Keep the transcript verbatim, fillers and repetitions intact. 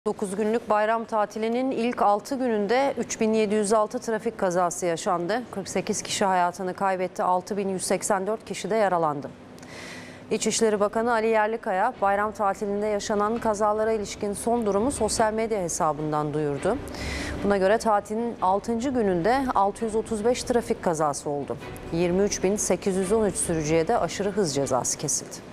dokuz günlük bayram tatilinin ilk altı gününde üç bin yedi yüz altı trafik kazası yaşandı. kırk sekiz kişi hayatını kaybetti, altı bin yüz seksen dört kişi de yaralandı. İçişleri Bakanı Ali Yerlikaya, bayram tatilinde yaşanan kazalara ilişkin son durumu sosyal medya hesabından duyurdu. Buna göre tatilin altıncı gününde altı yüz otuz beş trafik kazası oldu. yirmi üç bin sekiz yüz on üç sürücüye de aşırı hız cezası kesildi.